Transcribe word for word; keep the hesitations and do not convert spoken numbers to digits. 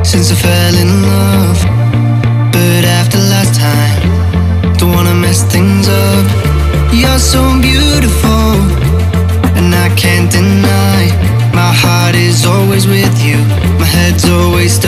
since I fell in love. But after last time, don't wanna mess things up. You're so beautiful, and I can't deny. My heart is always with you, my head's always